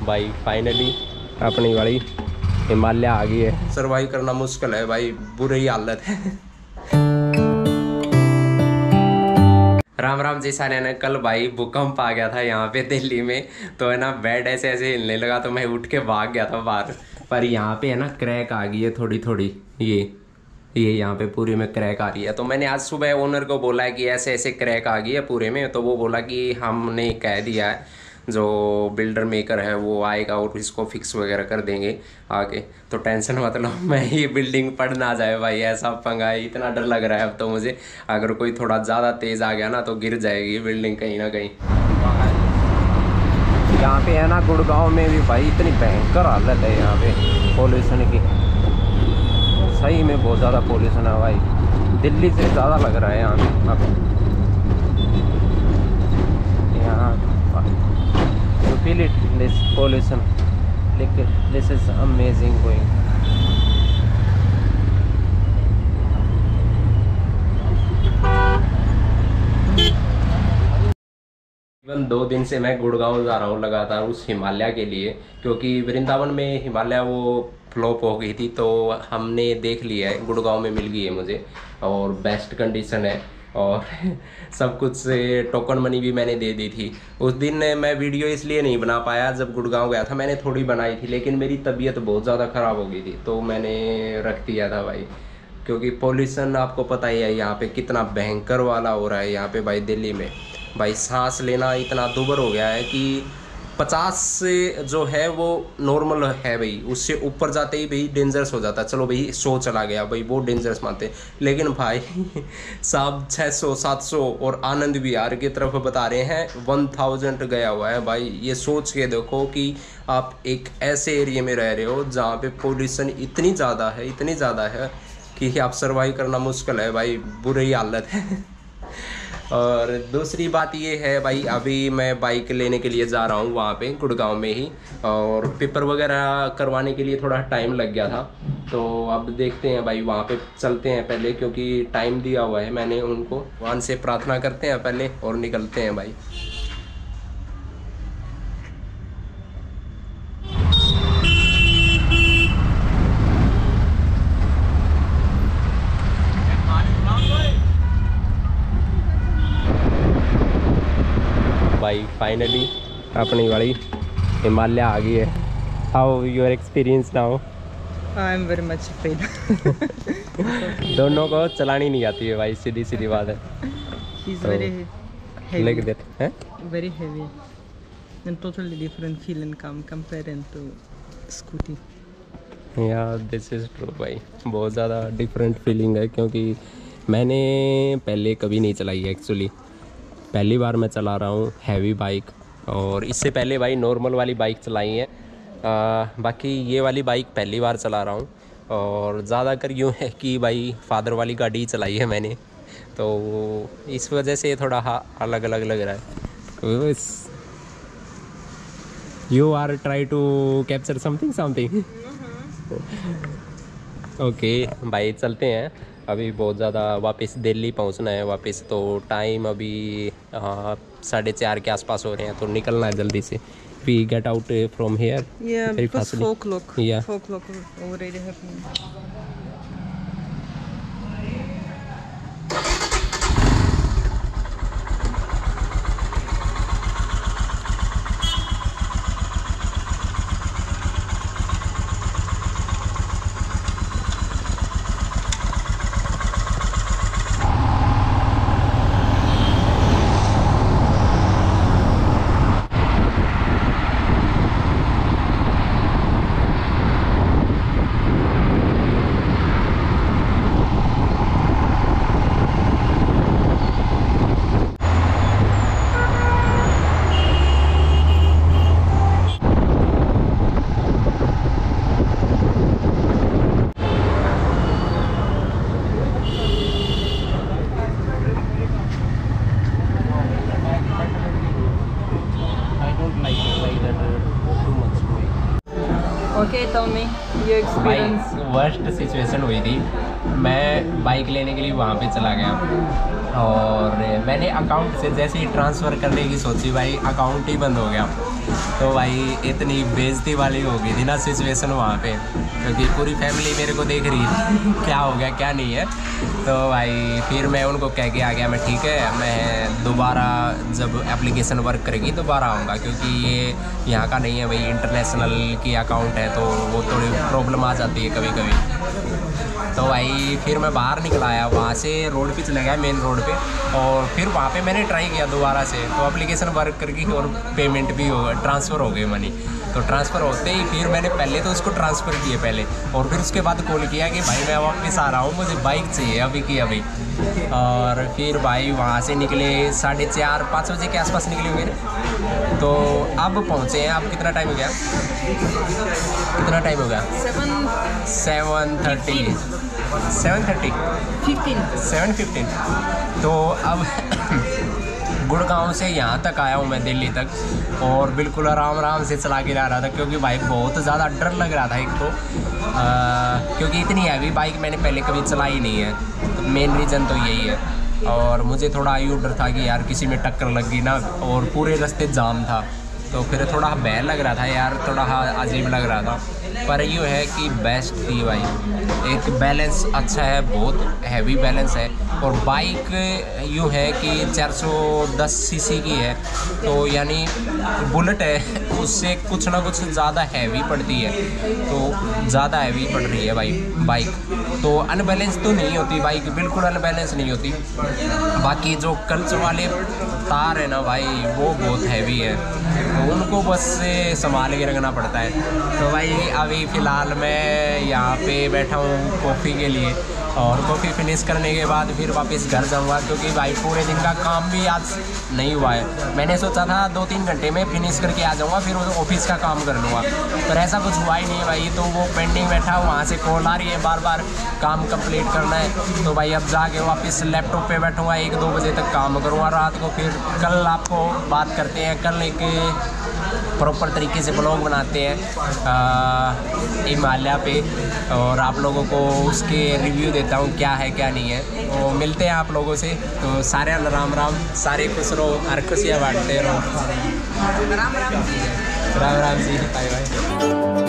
भाई फाइनली अपनी वाली हिमालय आ गई है। सर्वाइव करना मुश्किल है भाई, बुरी हालत है। राम राम जी सारे ने। कल भाई भूकंप आ गया था यहाँ पे दिल्ली में, तो है ना बेड ऐसे ऐसे हिलने लगा तो मैं उठ के भाग गया था बाहर। पर यहाँ पे है ना क्रैक आ गई है थोड़ी थोड़ी, ये यहाँ पे पूरे में क्रैक आ रही है। तो मैंने आज सुबह ओनर को बोला है कि ऐसे ऐसे क्रैक आ गई है पूरे में, तो वो बोला कि हमने कह दिया है जो बिल्डर मेकर है वो आएगा और इसको फिक्स वगैरह कर देंगे आके। तो टेंशन मतलब मैं ये बिल्डिंग पड़ ना जाए भाई, ऐसा पंगा है। इतना डर लग रहा है अब तो मुझे, अगर कोई थोड़ा ज़्यादा तेज़ आ गया ना तो गिर जाएगी बिल्डिंग कहीं ना कहीं। यहाँ पे है ना गुड़गांव में भी भाई इतनी भयंकर हालत है यहाँ पे पोल्यूशन की, सही में बहुत ज़्यादा पोल्यूशन है भाई, दिल्ली से ज़्यादा लग रहा है यहाँ पे। You feel it, this pollution, like this is amazing going. Even 2 दिन से मैं गुड़गांव जा रहा हूँ लगातार उस हिमालय के लिए, क्योंकि वृंदावन में हिमालय वो फ्लॉप हो गई थी, तो हमने देख लिया है, गुड़गांव में मिल गई है मुझे और बेस्ट कंडीशन है और सब कुछ से टोकन मनी भी मैंने दे दी थी। उस दिन मैं वीडियो इसलिए नहीं बना पाया, जब गुड़गांव गया था मैंने थोड़ी बनाई थी, लेकिन मेरी तबीयत बहुत ज़्यादा ख़राब हो गई थी तो मैंने रख दिया था भाई। क्योंकि पॉल्यूशन आपको पता ही है यहाँ पे कितना भयंकर वाला हो रहा है यहाँ पे भाई दिल्ली में। भाई सांस लेना इतना दुभर हो गया है कि 50 से जो है वो नॉर्मल है भाई, उससे ऊपर जाते ही भाई डेंजरस हो जाता है। चलो भाई 100 चला गया भाई, वो डेंजरस मानते हैं, लेकिन भाई साहब 600 700 और आनंद विहार की तरफ बता रहे हैं 1000 गया हुआ है भाई। ये सोच के देखो कि आप एक ऐसे एरिया में रह रहे हो जहाँ पे पोल्यूशन इतनी ज़्यादा है कि आप सर्वाइव करना मुश्किल है भाई, बुरी हालत है। और दूसरी बात ये है भाई, अभी मैं बाइक लेने के लिए जा रहा हूँ वहाँ पे गुड़गांव में ही, और पेपर वगैरह करवाने के लिए थोड़ा टाइम लग गया था, तो अब देखते हैं भाई वहाँ पे चलते हैं पहले, क्योंकि टाइम दिया हुआ है मैंने उनको। भगवान से प्रार्थना करते हैं पहले और निकलते हैं भाई। भाई फाइनली अपनी वाली हिमालय आ गई है। How your experience now? I am very much afraid. दोनों को चलानी नहीं आती है भाई, सीधी सीधी बात है। Like that, eh? Very heavy and totally different feeling comparing to scooty. Yeah, this is true भाई, बहुत ज़्यादा डिफरेंट फीलिंग है, क्योंकि मैंने पहले कभी नहीं चलाई है एक्चुअली। पहली बार मैं चला रहा हूँ हैवी बाइक, और इससे पहले भाई नॉर्मल वाली बाइक चलाई है, बाकी ये वाली बाइक पहली बार चला रहा हूँ। और ज़्यादातर यूँ है कि भाई फादर वाली गाड़ी ही चलाई है मैंने, तो इस वजह से थोड़ा अलग अलग लग रहा है। You are try to capture something. Okay भाई चलते हैं, अभी बहुत ज़्यादा वापस दिल्ली पहुंचना है वापस, तो टाइम अभी 4:30 के आसपास हो रहे हैं, तो निकलना है जल्दी से। We get out from here. Yeah, because 4 o'clock. Yeah. 4 o'clock already happening. Okay, tell me your experience. Worst situation हुई थी, मैं बाइक लेने के लिए वहाँ पे चला गया और मैंने अकाउंट से जैसे ही ट्रांसफ़र करने की सोची भाई, अकाउंट ही बंद हो गया। तो भाई इतनी बेइज्जती वाली हो गई थी ना सिचुएशन वहाँ पे, क्योंकि पूरी फैमिली मेरे को देख रही थी क्या हो गया क्या नहीं है। तो भाई फिर मैं उनको कह के आ गया, मैं ठीक है, मैं दोबारा जब एप्लीकेशन वर्क करेगी दोबारा आऊँगा, क्योंकि ये यहाँ का नहीं है भाई, इंटरनेशनल की अकाउंट है तो वो थोड़ी प्रॉब्लम आ जाती है कभी कभी। तो भाई फिर मैं बाहर निकल आया, वहाँ से रोड पे चला गया मेन रोड पे, और फिर वहाँ पे मैंने ट्राई किया दोबारा से, तो एप्लीकेशन वर्क करके और पेमेंट भी हो, ट्रांसफ़र हो गई मनी। तो ट्रांसफ़र होते ही फिर मैंने पहले तो उसको ट्रांसफ़र किए पहले, और फिर उसके बाद कॉल किया कि भाई मैं वापस आ रहा हूँ, मुझे बाइक चाहिए अभी की अभी। और फिर भाई वहाँ से निकले 4:30-5 बजे के आसपास निकले होंगे, तो अब पहुँचे हैं। अब कितना टाइम हो गया, कितना टाइम हो गया? 7:15। तो अब गुड़गांव से यहाँ तक आया हूँ मैं, दिल्ली तक, और बिल्कुल आराम से चला के जा रहा था, क्योंकि भाई बहुत ज़्यादा डर लग रहा था एक तो, क्योंकि इतनी हैवी बाइक मैंने पहले कभी चलाई नहीं है, तो मेन रीज़न तो यही है। और मुझे थोड़ा यूँ डर था कि यार किसी में टक्कर लग गई ना, और पूरे रास्ते जाम था, तो फिर थोड़ा भय लग रहा था यार, थोड़ा अजीब लग रहा था। पर यूँ है कि बेस्ट थी भाई, एक बैलेंस अच्छा है, बहुत हैवी बैलेंस है, और बाइक यूँ है कि 410 सीसी की है, तो यानी बुलेट है, उससे कुछ ना कुछ ज़्यादा हैवी पड़ती है, तो ज़्यादा हैवी पड़ रही है भाई बाइक। तो अनबैलेंस तो नहीं होती बाइक, बिल्कुल अनबैलेंस नहीं होती। बाकी जो क्लच वाले तार है ना भाई, वो बहुत हैवी है, तो उनको बस से संभाल के रखना पड़ता है। तो भाई अभी फ़िलहाल मैं यहाँ पे बैठा हूँ कॉफ़ी के लिए, और कॉफ़ी फिनिश करने के बाद फिर वापस घर जाऊँगा, क्योंकि भाई पूरे दिन का काम भी आज नहीं हुआ है। मैंने सोचा था 2-3 घंटे में फिनिश करके आ जाऊँगा, फिर ऑफिस का काम कर लूँगा, पर ऐसा कुछ हुआ ही नहीं है भाई। तो वो पेंडिंग बैठा, वहाँ से कॉल आ रही है बार बार, काम कंप्लीट करना है। तो भाई अब जाके वापस लैपटॉप पे बैठूँगा, 1-2 बजे तक काम करूँगा रात को। फिर कल आपको बात करते हैं, कल एक प्रॉपर तरीके से ब्लॉग बनाते हैं हिमालय पे, और आप लोगों को उसके रिव्यू देता हूँ क्या है क्या नहीं है। तो मिलते हैं आप लोगों से, तो सारे राम राम, सारे खुश रहो, हर खुशियाँ बांटते रहो। Ram Ram ji, bye bye.